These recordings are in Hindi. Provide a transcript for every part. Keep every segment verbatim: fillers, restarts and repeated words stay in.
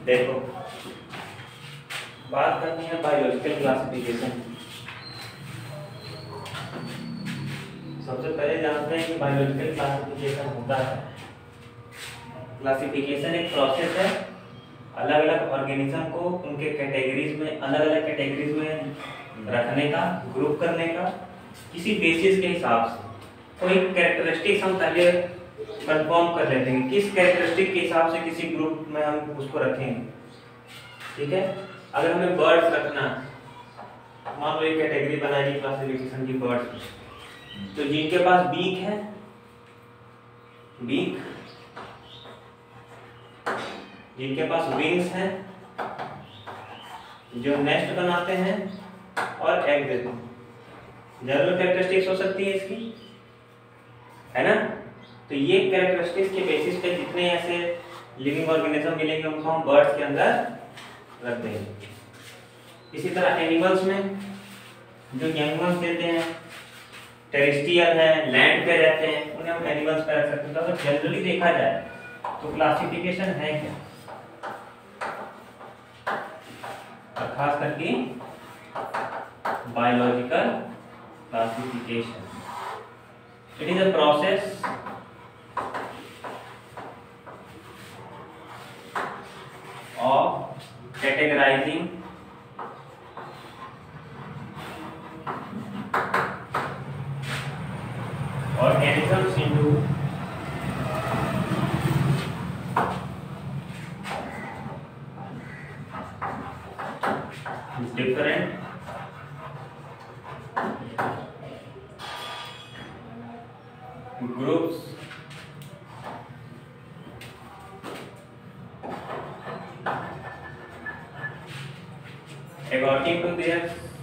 देखो, बात करनी है बायोलॉजिकल क्लासिफिकेशन। सबसे पहले जानते हैं कि बायोलॉजिकल क्लासिफिकेशन होता है। क्लासिफिकेशन एक प्रोसेस है अलग अलग ऑर्गेनिज्म को उनके कैटेगरीज में अलग अलग कैटेगरीज में रखने का, ग्रुप करने का, किसी बेसिस के हिसाब से। कोई कैरेक्टरिस्टिक्स हम पहले कंफर्म कर लेते हैं किस कैरेक्टरिस्टिक के हिसाब से किसी ग्रुप में हम उसको रखेंगे। ठीक है, अगर हमें बर्ड्स रखना, मान लो एक कैटेगरी बनाई क्लासिफिकेशन की बर्ड्स, तो जिनके पास बीक है, बीक, जिनके पास विंग्स हैं, जो नेस्ट बनाते हैं और एग देते हैं, जनरल कैरेक्टरिस्टिक्स हो सकती है इसकी, है ना। तो ये कैरेक्टरिस्टिक्स के बेसिस पे जितने ऐसे लिविंग ऑर्गेनिज्म मिलेंगे उनको हम बर्ड्स के अंदर रख देंगे। इसी तरह एनिमल्स में जो एनिमल्स देते हैं, टेरेस्ट्रियल है, लैंड पे रहते हैं, उन्हें हम एनिमल्स पे रख सकते हैं। तो अगर जनरली देखा जाए तो क्लासिफिकेशन है क्या, और खास करके biological classification, it is a process of categorizing organisms into different groups according to their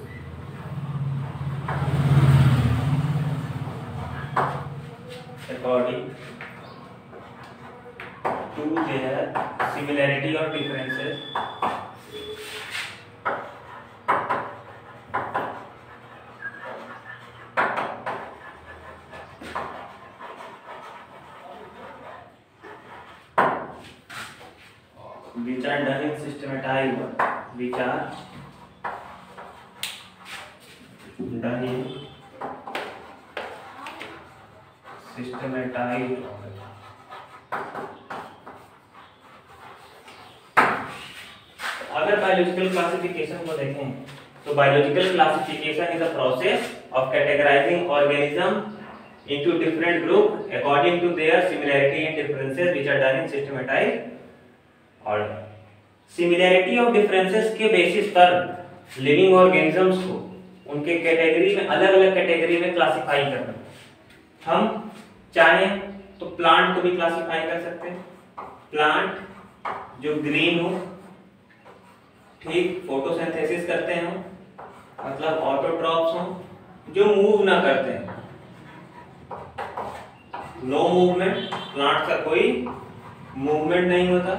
according to their similarity or differences which are done in systematized work, which are done in systematized order. अगर बायोलॉजिकल क्लासिफिकेशन को देखें तो biological classification is a process of categorising organism into different group according to their similarity and differences which are done in systematized order. Similarity और differences के बेसिस पर लिविंग ऑर्गेनिजम्स को उनके कैटेगरी में अलग अलग कैटेगरी में क्लासिफाई करना। हम चाहें तो प्लांट को भी क्लासिफाई कर सकते हैं, प्लांट जो ग्रीन हो, ठीक, फोटोसिंथेसिस करते हैं, मतलब ऑटोट्रॉप्स हो, जो मूव ना करते हैं, नो मूवमेंट, प्लांट का कोई मूवमेंट नहीं होता,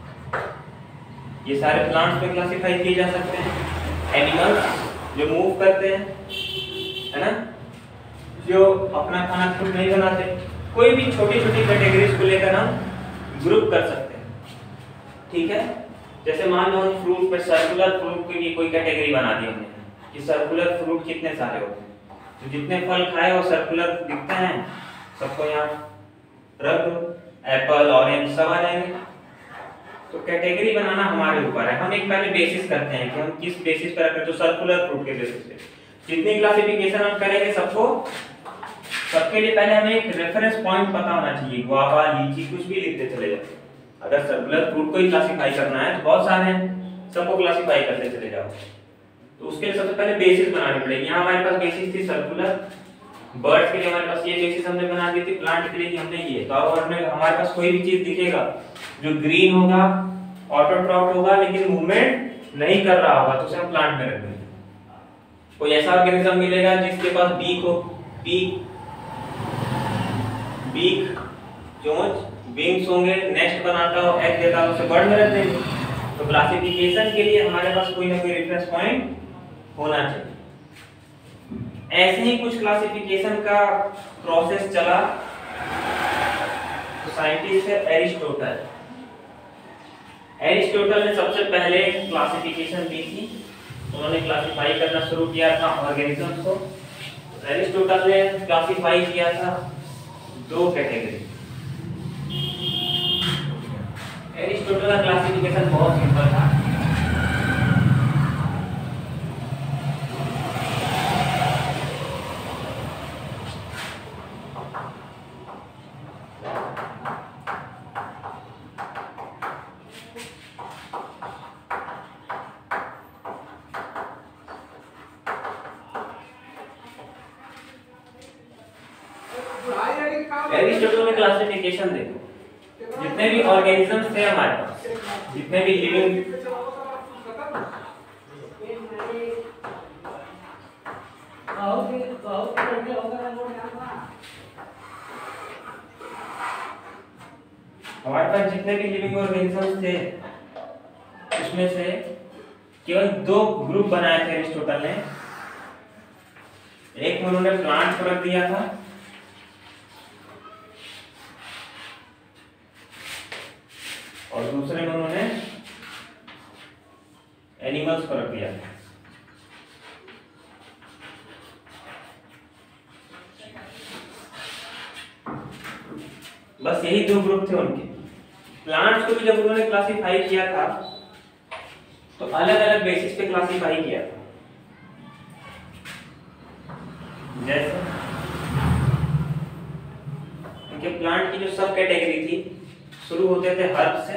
ये सारे प्लांट्स में क्लासिफाई किए जा सकते हैं। एनिमल्स जो मूव करते हैं, है ना, जो अपना खाना खुद नहीं बनाते, कोई भी छोटी छोटी कैटेगरीज को लेकर हम ग्रुप कर सकते हैं। ठीक है, जैसे मान लो हम फ्रूट पे सर्कुलर फ्रूट की कोई कैटेगरी बना दी हमने कि सर्कुलर फ्रूट कितने सारे होते हैं, तो जितने फल खाए वो सर्कुलर दिखते हैं, सबको यहाँ रख दो, एप्पल, ऑरेंज सब आ जाएंगे। तो कैटेगरी बनाना हमारे ऊपर है, हम एक पहले बेसिस करते हैं कि हम किस बेसिस पर रखें, तो सर्कुलर फ्रूट के बेसिस पे जितनी क्लासिफिकेशन हम करेंगे सबको, सबके लिए पहले हमें एक रेफरेंस पॉइंट पता होना चाहिए, गुआवा, लीची, कुछ भी लिखते चले जाओ। अगर सर्कुलर फ्रूट को ही क्लासिफाई करना है तो बहुत सारे हैं, सबको क्लासिफाई करते चले जाओ। तो उसके लिए सबसे पहले बेसिस बनानी पड़ेगी। यहाँ हमारे पास बेसिस थी सर्कुलर, बर्ड्स के लिए हमारे पास ये बेसिस हमने बना दी थी, प्लांट के लिए हमने ये। तो अब हमारे पास कोई भी चीज दिखेगा जो ग्रीन होगा, ऑटोट्रॉप होगा, लेकिन मूवमेंट नहीं कर रहा होगा, तो उसे हम प्लांट में रख देंगे। कोई ऐसा ऑर्गेनिज्म मिलेगा जिसके पास बीक हो, बीक, बीक, चोंच, विंग्स होंगे, नेस्ट बनाता हो, एग देता हो, उसे बर्ड में रख देंगे। तो क्लासिफिकेशन के लिए हमारे पास कोई ना कोई रेफरेंस पॉइंट होना चाहिए। ऐसे ही कुछ क्लासिफिकेशन का प्रोसेस चला, तो साइंटिस्ट है एरिस्टोटल। एरिस्टोटल ने सबसे पहले क्लासिफिकेशन दी थी, उन्होंने क्लासिफाई करना शुरू किया था ऑर्गेनिजम्स को। एरिस्टोटल ने क्लासिफाई किया था दो कैटेगरी। एरिस्टोटल का क्लासिफिकेशन बहुत सिंपल था। एरिस्टोटल में क्लासिफिकेशन देखो, जितने भी ऑर्गेनिजम्स थे हमारे पास, जितने भी लिविंग हमारे पास जितने भी लिविंग ऑर्गेनिजम्स थे उसमें से केवल दो ग्रुप बनाए थे एरिस्टोटल ने। एक में उन्होंने प्लांट को रख दिया था और दूसरे में उन्होंने एनिमल्स को रख दिया था। बस यही दो ग्रुप थे उनके। प्लांट्स को भी जब उन्होंने क्लासिफाई किया था तो अलग अलग बेसिस पे क्लासिफाई किया था। जैसे इनके प्लांट की जो सब कैटेगरी थी, शुरू होते थे हर्ब से।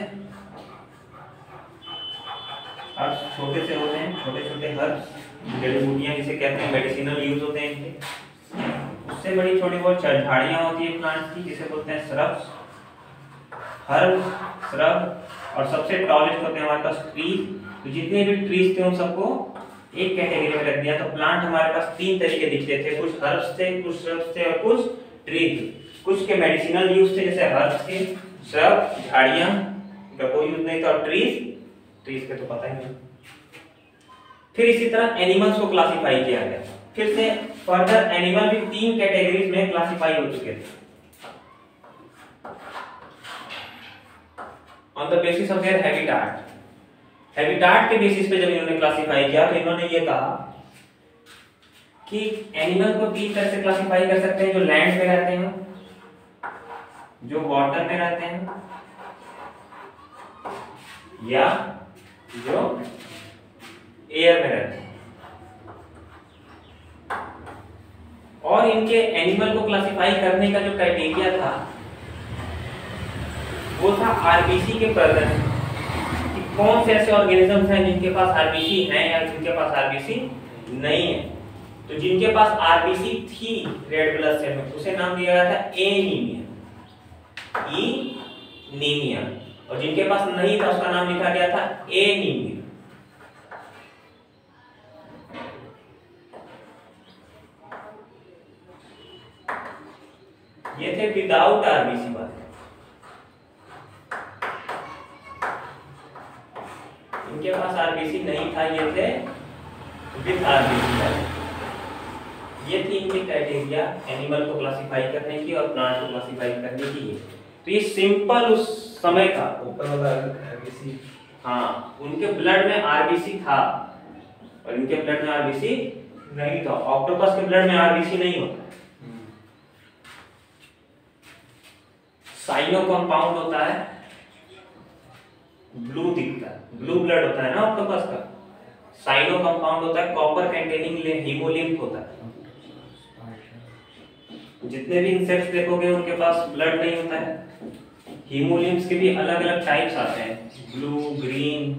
हर्ब छोटे से होते हैं, छोटे छोटे हर्ब, जड़ी बूटियां जिसे कहते हैं, मेडिसिनल यूज होते हैं इनके। उससे बड़ी छोटी बहुत झाड़ियां होती है प्लांट्स की, जिसे बोलते हैं श्रब्स, हर्ब, श्रब, और सबसे टॉलेस्ट होते हैं हमारे पास ट्रीज। तो जितने भी ट्रीज थे उन सबको एक कैटेगरी में रख दिया। तो प्लांट हमारे पास तीन तरीके दिखते थे, कुछ हर्ब्स थे, कुछ श्रब्स थे और कुछ ट्रीज। कुछ के मेडिसिनल यूज थे जैसे हर्ब्स के, श्रब, झाड़ियां का कोई यूज नहीं था, और ट्रीज ट्रीज के तो पता ही नहीं। फिर इसी तरह एनिमल्स को क्लासिफाई किया गया। फिर से फर्दर एनिमल भी तीन कैटेगरीज में क्लासिफाई हो चुके थे on the basis of their habitat. Habitat के बेसिस पे जब इन्होंने क्लासिफाई किया तो इन्होंने ये कहा कि एनिमल को तीन तरह से क्लासिफाई कर सकते हैं, जो लैंड पे रहते हैं, जो वाटर में रहते हैं, या जो एयर में रहते हैं। और इनके एनिमल को क्लासिफाई करने का जो क्राइटेरिया था वो था आरबीसी के प्रेजेंस, कि कौन से ऐसे ऑर्गेनिजम्स हैं जिनके पास आरबीसी हैं या जिनके पास आरबीसी नहीं है। तो जिनके पास आरबीसी थी रेड ब्लड सेल में, उसे नाम दिया गया था एनीमिया, एनीमिया, और जिनके पास नहीं था उसका नाम लिखा गया था एनीमिया। ये थे विदाउट आरबीसी वाले। इनके पास आरबीसी नहीं था, ये थे विद आरबीसी वाले। ये थी इनकी क्राइटेरिया एनिमल को क्लासिफाई करने की और प्लांट को क्लासिफाई करने की। तो ये सिंपल उस समय का ऊपर वाला आरबीसी, हाँ, उनके ब्लड में आरबीसी था और इनके ब्लड में आरबीसी नहीं था। ऑक्टोपस के ब्लड में आरबीसी नहीं होता, साइनो कंपाउंड होता है, ब्लू दिखता है, ब्लू ब्लड होता है ना ऑक्टोपस का। साइनो कंपाउंड होता है, कॉपर कंटेनिंग हीमोलिम्फ होता है। जितने भी इंसेक्ट्स देखोगे उनके पास ब्लड नहीं होता है। हीमोलिम्फ्स के भी अलग अलग टाइप्स आते हैं, ब्लू, ग्रीन,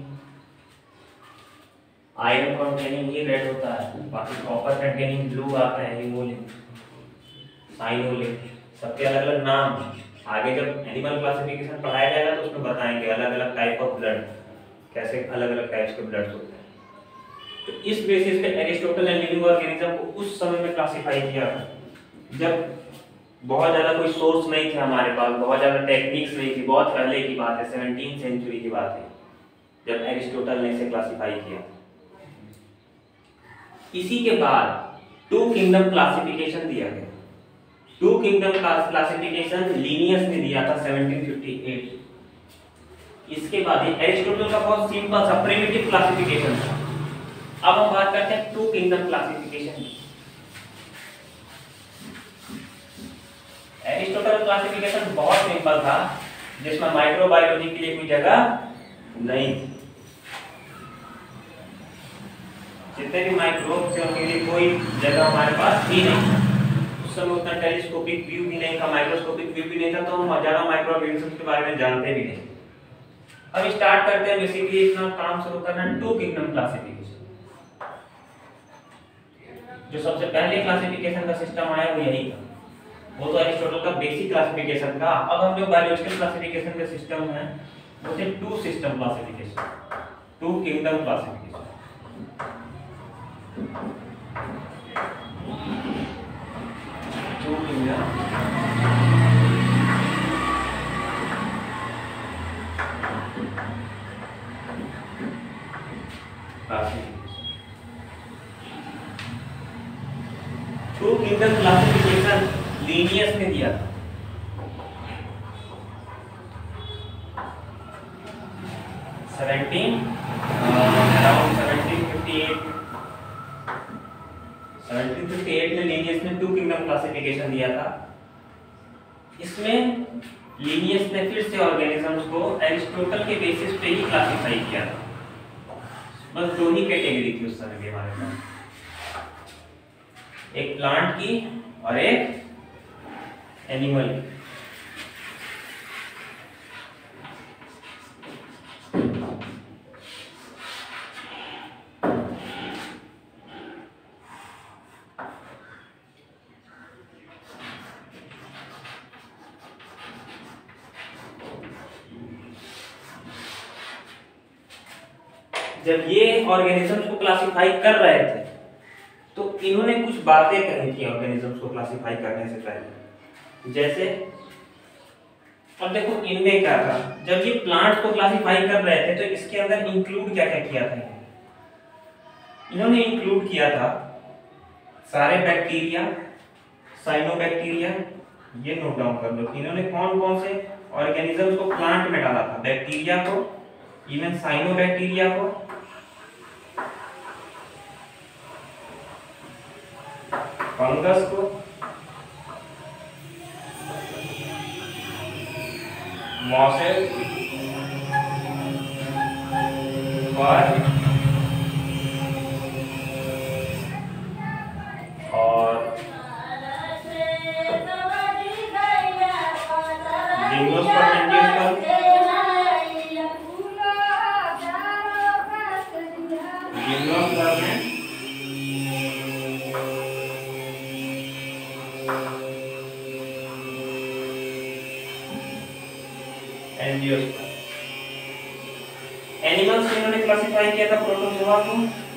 आयरन कंटेनिंग ये रेड होता है, बाकी कॉपर कंटेनिंग ब्लू आता है हीमोलिम्फ, साइनोलिम्फ, सबके अलग अलग नाम हैं। आगे जब एनिमल क्लासिफिकेशन पढ़ाया जाएगा तो उसमें बताएंगे अलग अलग टाइप ऑफ ब्लड, कैसे अलग अलग टाइप्स के ब्लड होते हैं। तो इस बेसिस पे एरिस्टोटल ने लिविंग ऑर्गेनिज्म को उस समय में क्लासिफाई किया जब बहुत ज्यादा कोई सोर्स नहीं थे हमारे पास, बहुत ज्यादा टेक्निक्स नहीं थी। बहुत पहले की बात है, सेवनटीन सेंचुरी की बात है जब एरिस्टोटल ने इसे क्लासिफाई किया। इसी के बाद टू किंगडम क्लासिफिकेशन दिया गया। टू किंगडम क्लासिफिकेशन लीनियस ने दिया था सेवनटीन फिफ्टी एट। इसके बाद ये एरिस्टोटल का बहुत सिंपल सा प्रिमिटिव क्लासिफिकेशन था। अब हम बात करते हैं टू किंगडम क्लासिफिकेशन की। एरिस्टोटल क्लासिफिकेशन बहुत सिंपल था, जिसमें माइक्रोबायोलॉजी के लिए कोई जगह नहीं थी। जितने भी माइक्रोब थे उनके लिए कोई जगह हमारे पास ही नहीं था। उस समय उतना टेलीस्कोपिक व्यू भी नहीं था, माइक्रोस्कोपिक व्यू भी नहीं था, तो हम ज्यादा माइक्रो ऑर्गेनिजम्स के बारे में जानते भी नहीं। अब स्टार्ट करते हैं बेसिकली इतना काम शुरू करना टू किंगडम क्लासिफिकेशन। जो सबसे पहले क्लासिफिकेशन का सिस्टम आया वो यही था, वो तो एरिस्टोटल का बेसिक क्लासिफिकेशन था। अब हम जो बायोलॉजिकल क्लासिफिकेशन के सिस्टम है वो थे two system classification, two kingdom classification. Two kingdom two kingdom classification Linnaeus ने दिया था। Seventeen around seventeen fifty eight seventeen fifty eight में लीनियस ने टू किंगडम क्लासिफिकेशन दिया था। इसमें लीनियस ने फिर से ऑर्गेनिजम्स को एरिस्टोटल के बेसिस पे ही क्लासिफाई किया था। बस दो ही कैटेगरी थी उस समय के हमारे पास, एक प्लांट की और एक एनिमल की। जब ये ऑर्गेनिजम्स को क्लासिफाई कर रहे थे तो इन्होंने कुछ बातें कही थी ऑर्गेनिजम्स को क्लासिफाई करने से पहले। जैसे अब देखो इनमें क्या था, जब ये प्लांट्स को क्लासिफाई कर रहे थे तो इसके अंदर इंक्लूड क्या क्या किया था, इन्होंने इंक्लूड किया था सारे बैक्टीरिया, साइनोबैक्टीरिया, ये नोट डाउन कर लो। इन्होंने कौन कौन से ऑर्गेनिजम्स को प्लांट में डाला था, बैक्टीरिया को, इवन साइनोबैक्टीरिया को, फंगस को, मॉसेस और और जिम्नोस्पर्म, एंजियोस्पर्म, जिम्नोस्पर्म है एंजियोस्पर्म। एनिमल्स में इन्होंने क्लासिफाई किया था प्रोटोजोआ को,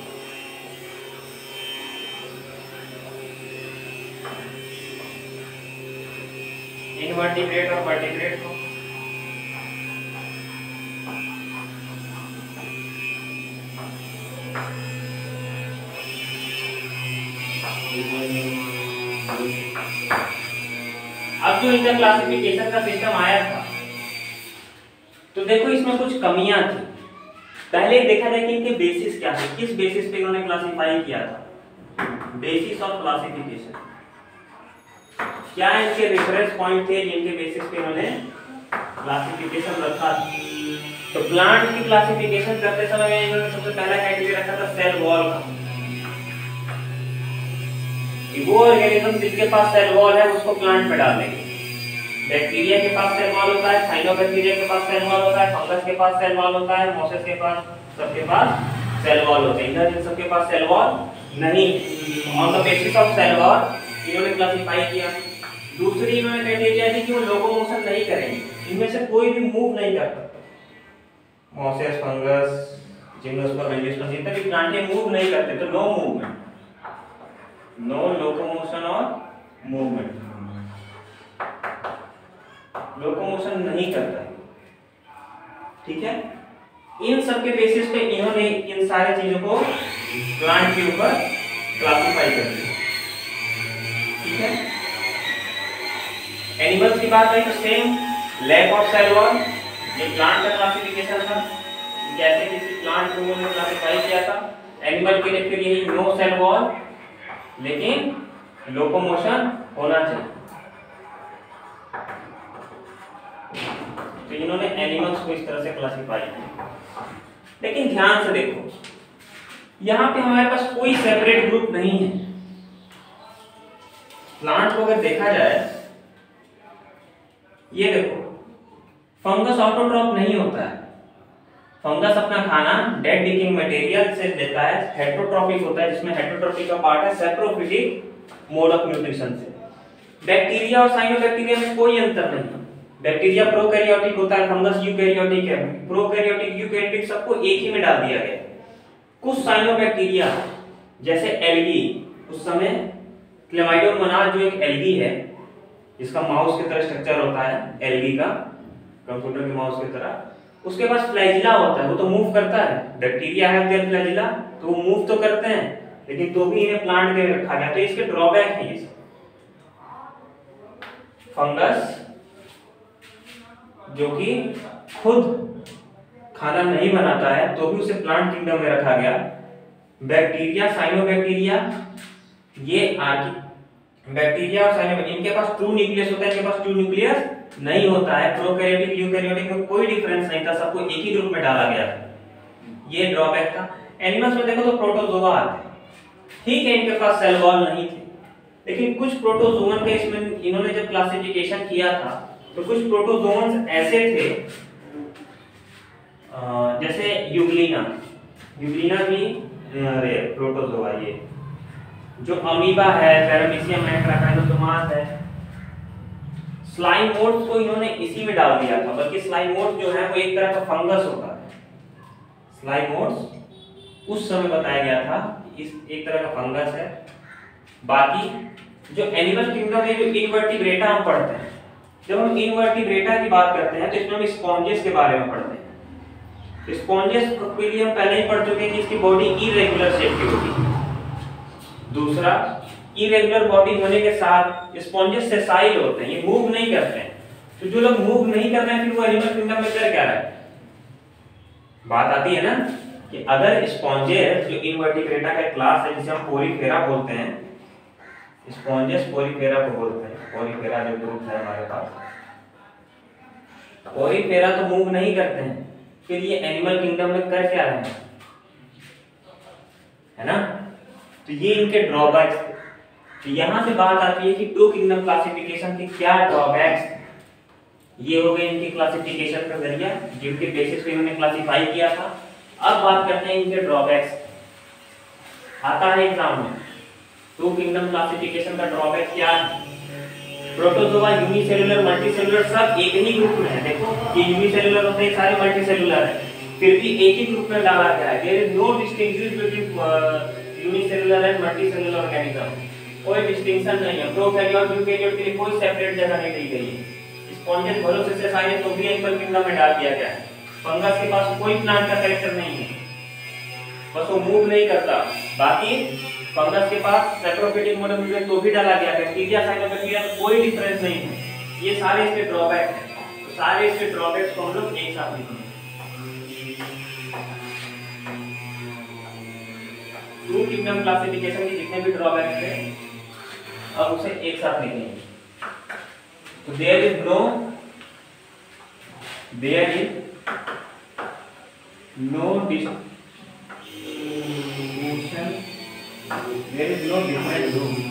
इनवर्टिब्रेट और वर्टिब्रेट को, अब जो इनका क्लासिफिकेशन का सिस्टम आया था तो देखो इसमें कुछ कमियां थी। पहले देखा जाए कि इनके बेसिस क्या है, किस बेसिस पे इन्होंने क्लासिफाई किया था। बेसिस ऑफ क्लासिफिकेशन क्या है, इनके रेफरेंस पॉइंट थे जिनके बेसिस पे इन्होंने क्लासिफिकेशन रखा था। तो प्लांट की क्लासिफिकेशन करते समय इन्होंने सबसे पहला क्राइटेरिया रखा था सेल वॉल का। वो ऑर्गेनिज्म जिसके पास सेल वॉल है उसको प्लांट में डाल देंगे। बैक्टीरिया के पास सेल वॉल होता है, साइनोबैक्टीरिया के पास सेल वॉल होता है, फंगस के पास सेल वॉल होता है, मोसेस के पास, सबके पास सेल वॉल होते हैं। इधर इन सबके पास सेल वॉल नहीं। On the basis of cell wall इन्होंने क्लासिफाई किया। दूसरी इन्होंने क्राइटेरिया दी कि वो लोकोमोशन नहीं करेंगे, इनमें से कोई भी मूव नहीं करता। मोसेस, फंगस, जिम्नोस्पर्म, एंजियोस्पर्म जितने भी प्लांट है मूव नहीं करते, तो नो मूवमेंट, नो लोकोमोशन और मूवमेंट, लोकोमोशन नहीं करता है। ठीक है, इन सब के बेसिस पे इन्होंने इन सारे चीजों को प्लांट के ऊपर क्लासिफाई कर दिया। ठीक है, एनिमल्स की बात करें तो same, lack of cell wall, ये प्लांट का क्लासिफिकेशन था, जैसे किसी प्लांट को उन्होंने क्लासिफाई किया था। एनिमल के लिए फिर यही नो सेल वॉल लेकिन लोकोमोशन होना चाहिए। तो इन्होंने एनिमल्स को इस तरह से क्लासिफाई किया। लेकिन ध्यान से देखो, यहाँ पे हमारे पास कोई सेपरेट ग्रुप नहीं है। प्लांट को अगर देखा जाए, ये देखो फंगस ऑटोट्रॉफ नहीं होता है। फंगस अपना खाना डेड डिकिंग मटेरियल से लेता है। हेटेरोट्रॉफिक होता है, जिसमें हेटेरोट्रॉफिक का पार्ट है सैप्रोफिटिक मोड ऑफ न्यूट्रिशन से। बैक्टीरिया और साइनोबैक्टीरिया में कोई अंतर नहीं है। बैक्टीरिया प्रोकैरियोटिक होता है, फंगस यूकैरियोटिक है। प्रोकैरियोटिक यूकैरियोटिक सबको एक ही में डाल दिया गया। कुछ साइनोबैक्टीरिया जैसे एल्गी, उस समय क्लेमाइडोमोनास जो एक एल्गी है, जिसका माउस की तरह स्ट्रक्चर होता है एल्गी का, कंप्यूटर के माउस की तरह, उसके पास फ्लैजिला होता है, वो तो मूव करता है। बैक्टीरिया है देयर फ्लैजिला, तो वो मूव तो करते हैं, लेकिन तो भी इन्हें प्लांट के रखा गया। तो इसके ड्रॉबैक है ये सब। फंगस जो कि खुद खाना नहीं बनाता है, तो भी उसे प्लांट किंगडम में रखा गया। बैक्टीरिया, साइनोबैक्टीरिया, ये आर्की बैक्टीरिया और साइनोबैक्टीरिया, इनके पास ट्रू न्यूक्लियस होता है, इनके पास ट्रू न्यूक्लियस नहीं होता है। प्रोकैरियोटिक यूकैरियोटिक में कोई डिफरेंस नहीं था, सबको एक ही ग्रुप में डाला गया था। ये ड्रॉबैक था। एनिमल्स में देखो तो प्रोटोजोआ आते हैं, ठीक है, इनके पास सेल वॉल नहीं थे, लेकिन कुछ प्रोटोजोअन के इसमें इन्होंने जब क्लासिफिकेशन किया था, तो कुछ प्रोटोजोअन्स ऐसे थे, जैसे यूग्लिना। यूग्लिना भी अरे प्रोटोजोआ, ये जो अमीबा है, पैरामीशियम है, ट्राइकोसोमास है। स्लाइमोर्ड्स को इन्होंने इसी में डाल दिया था, बल्कि स्लाइमोर्ड्स जो है वो एक तरह का फंगस होता है। स्लाइमोर्ड्स उस समय बताया गया था इस एक तरह का फंगस है। बाकी जो एनिमल किंगडम है, जो इनवर्टिब्रेटा हम पढ़ते हैं, जब हम इनवर्टिब्रेटा की बात करते हैं तो इसमें हम स्पॉन्जेस के बारे में पढ़ते हैं। स्पॉन्जेस के लिए हम पहले ही पढ़ चुके हैं कि इसकी बॉडी इरेगुलर शेप की होती है। दूसरा, इरेगुलर बॉडी होने के साथ स्पॉन्जेस सेसाइल होते हैं, ये मूव नहीं करते हैं। तो जो लोग मूव नहीं कर रहे हैं, फिर वो एनिमल किंगडम में कर क्या रहा है? बात आती है ना कि अगर स्पॉन्जेस जो इनवर्टिब्रेटा का क्लास है, जिसे हम पोरीफेरा बोलते हैं, स्पॉन्जेस पोरीफेरा को बोलते हैं। पोरीफेरा जो ग्रुप है हमारे पास, पोरीफेरा तो मूव नहीं करते हैं, फिर ये एनिमल किंगडम में कर क्या रहे हैं, है ना? तो ये इनके ड्रॉबैक्स। तो यहां से बात आती है कि टू किंगडम क्लासिफिकेशन के क्या ड्रॉबैक्स। ये हो गए इनकी क्लासिफिकेशन का जरिया, जिनके बेसिस पे इन्होंने क्लासिफाई किया था। अब बात करते हैं इनके ड्रॉबैक्स। आता है एग्जाम में, टू किंगडम क्लासिफिकेशन का ड्रॉबैक क्या है? प्रोटोजोआ यूनिसेलुलर, मल्टीसेलुलर सब एक ही ग्रुप में है। देखो ये यूनिसेलुलर होते हैं, सारे मल्टीसेलुलर है, फिर भी एक ही ग्रुप में डाला गया है। There is no distinction between unicellular and multicellular organism, कोई डिस्टिंक्शन नहीं है। प्रोकैरियोट यूकैरियोट के लिए कोई सेपरेट जगह नहीं दी गई है। स्पॉन्जेस भरोसे से सारे तो भी एनिमल किंगडम में डाल दिया गया है। फंगस के पास कोई प्लांट का कैरेक्टर नहीं है, बस वो मूव नहीं करता। बाकी फंगस के पास सैप्रोफिटिक मोड में तो भी डाला गया है। बैक्टीरिया, साइनोबैक्टीरिया में कोई डिफरेंस नहीं है। ये सारे इसके ड्रॉबैक हैं, तो सारे इसके ड्रॉबैक्स को हम लोग एक साथ लिखेंगे। टू किंगडम क्लासिफिकेशन के जितने भी ड्रॉबैक थे, अब उसे एक साथ लिखेंगे। तो there is no there is no distinction, there is no different group.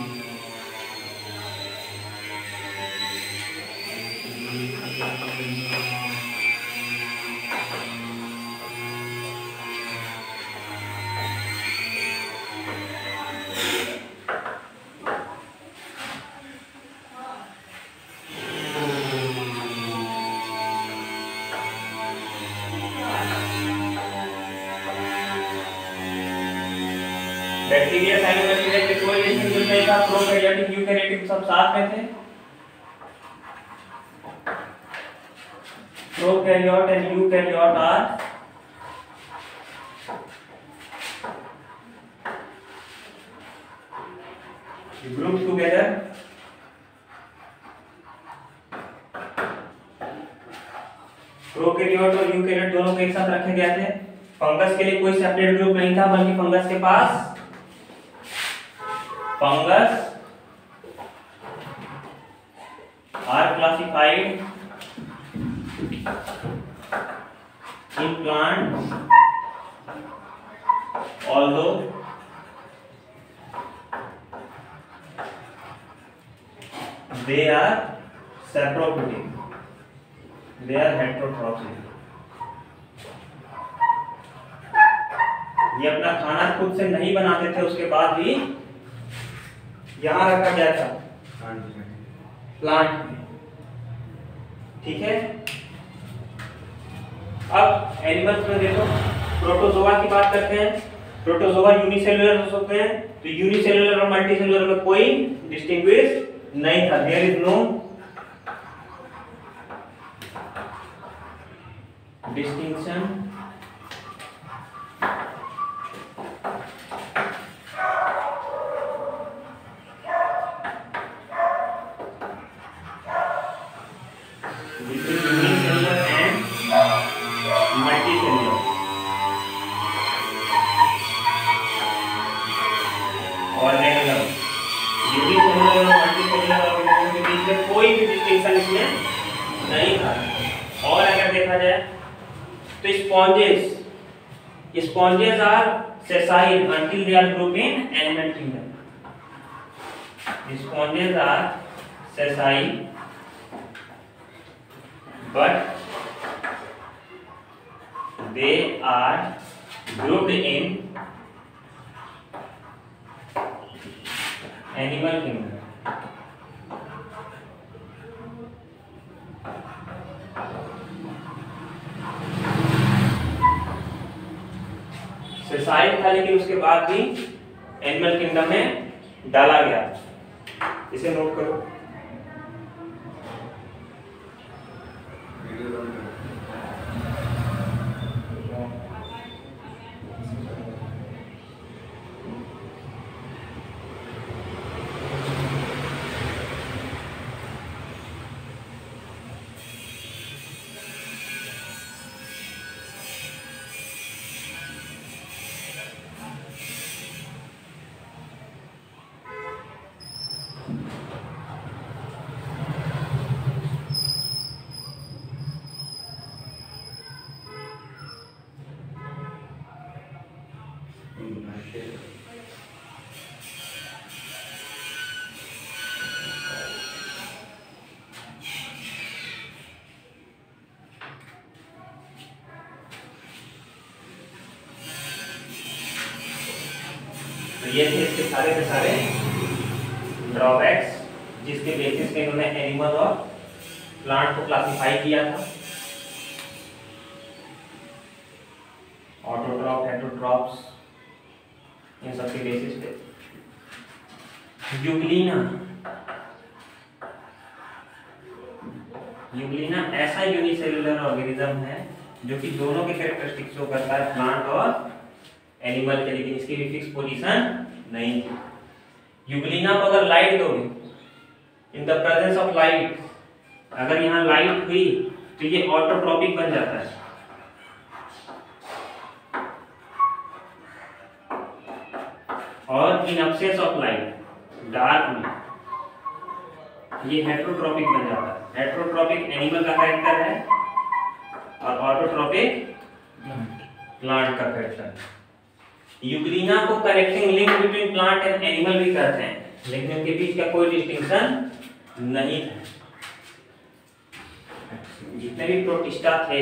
Bacteria, cyanobacteria के कोई डिस्टिंक्शन नहीं था। प्रोकैरियोटिक, यूकैरियोटिक सब साथ में थे। Prokaryote and eukaryote are grouped together. Prokaryote और यूकैरियोट दोनों को एक साथ रखे गए थे। फंगस के लिए कोई सेपरेट ग्रुप नहीं था, बल्कि फंगस के पास fungus are classified in plant although they are saprophytic, they are heterotrophic। ये अपना खाना खुद से नहीं बनाते थे, उसके बाद भी यहां रखा गया था प्लांट में, ठीक है। अब एनिमल्स में देखो, प्रोटोजोआ की बात करते हैं। प्रोटोजोआ यूनिसेलुलर हो सकते हैं, तो यूनिसेलुलर और मल्टीसेलुलर में कोई डिस्टिंग्विश नहीं था, there is no distinction between unicellular and multicellular organism। Unicellular और मल्टीसेलुलर ऑर्गेनिज्म के बीच में कोई भी डिस्टिंक्शन इसमें नहीं था। और अगर देखा जाए तो sponges sponges are sessile until they are grouped in animal kingdom। Sponges are sessile but they are grouped in animal kingdom। Sessile था, लेकिन उसके बाद भी एनिमल किंगडम में डाला गया। इसे नोट करो। तो ये थे इसके सारे के सारे ड्रॉबैक्स, जिसके बेसिस पे इन्होंने एनिमल और प्लांट को क्लासिफाई किया था। ऑटोट्रॉप, हेटेरोट्रॉप्स, इन सब के बेसिस पे। यूग्लिना यूग्लिना ऐसा यूनिसेलुलर ऑर्गेनिज्म है जो कि दोनों के कैरेक्टरिस्टिक्स शो करता है, प्लांट और एनिमल के, लेकिन इसकी भी फिक्स पोजीशन नहीं थी। यूग्लिना को अगर लाइट दोगे, in the presence of light, अगर यहाँ लाइट हुई तो ये ऑटोट्रॉपिक बन जाता है। और in absence of light, dark में, ये हेटेरोट्रॉपिक बन जाता है। हेटेरोट्रॉपिक एनिमल का कैरेक्टर है और ऑटोट्रॉपिक प्लांट का कैरेक्टर है। यूग्लिना को connecting link between plant and animal भी कहते हैं, लेकिन उनके बीच का कोई डिस्टिंक्शन नहीं था। जितने भी प्रोटिस्टा थे,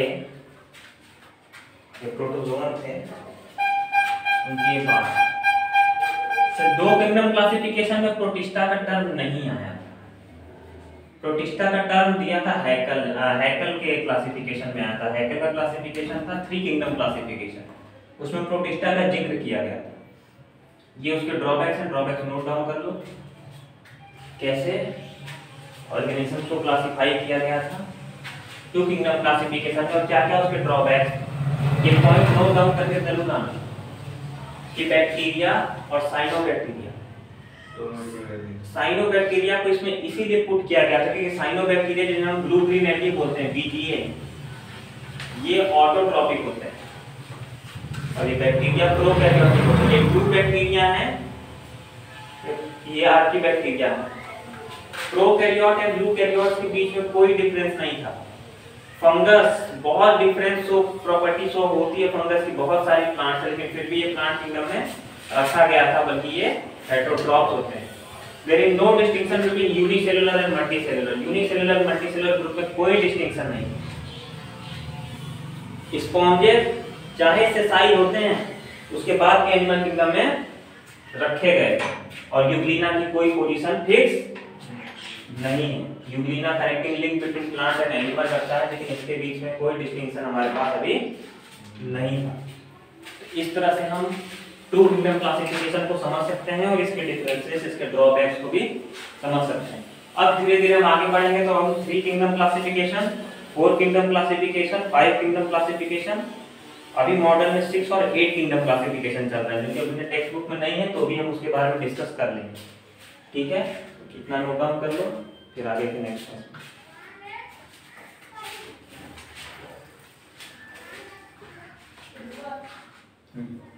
ये प्रोटोजोआ थे, उनकी ये बात दो किंगडम क्लासिफिकेशन में प्रोटिस्टा का टर्म नहीं आया। प्रोटिस्टा का टर्म दिया था हैकल, हैकल के क्लासिफिकेशन में आया था। हैकल का क्लासिफिकेशन था थ्री किंगडम क्लासिफिकेशन, उसमें प्रोटिस्टा का जिक्र किया गया था। ये उसके ड्रॉबैक्स हैं, ड्रॉबैक्स नोट डाउन कर लो। कैसे ऑर्गेनिजम्स को क्लासिफाई किया गया था टू किंगडम क्लासिफिकेशन में, और क्या क्या उसके ड्रॉबैक्स, ये पॉइंट नोट डाउन करके चलो ना, कि बैक्टीरिया और साइनोबैक्टीरिया। साइनोबैक्टीरिया को इसमें इसीलिए पुट किया गया था क्योंकि साइनोबैक्टीरिया जिन्हें हम ब्लू ग्रीन एल्गी बोलते हैं, बीजीए, ये ऑटोट्रॉपिक होते हैं और ये बैक्टीरिया प्रोकैरियोटिक होते हैं। ये ट्रू बैक्टीरिया है, ये आपकी बैक्टीरिया है। प्रोकैरियोट एंड यूकैरियोट के बीच में कोई डिफरेंस नहीं था। फंगस बहुत डिफरेंस शो प्रॉपर्टी शो होती है फंगस की बहुत सारी प्लांट्स, लेकिन फिर भी ये प्लांट किंगडम में रखा गया था, बल्कि ये हेटेरोट्रॉप्स होते हैं। There is no distinction between unicellular and multicellular. Unicellular multicellular group में कोई डिस्टिंक्शन नहीं। स्पॉन्जेस चाहे सेसाई होते हैं, उसके बाद के एनिमल किंगडम में रखे गए, और यूग्लिना की कोई पोजीशन फिक्स नहीं है। Euglena connecting link between plant and animal रखता है, लेकिन इसके बीच में कोई डिस्टिंक्शन हमारे पास अभी नहीं था। इस तरह से हम टू किंगडम क्लासिफिकेशन को समझ सकते हैं और इसके डिफरेंसेस, इसके ड्रॉबैक्स को भी समझ सकते हैं। अब धीरे धीरे हम आगे बढ़ेंगे तो हम three kingdom classification, four kingdom classification, five kingdom classification, अभी मॉडर्न में सिक्स और एट किंगडम क्लासिफिकेशन चल रहा है, जो कि अपने टेक्स्ट बुक में नहीं है, तो भी हम उसके बारे में डिस्कस कर लेंगे। ठीक है, इतना नोट डाउन कर लो, फिर आगे के नेक्स्ट क्लास।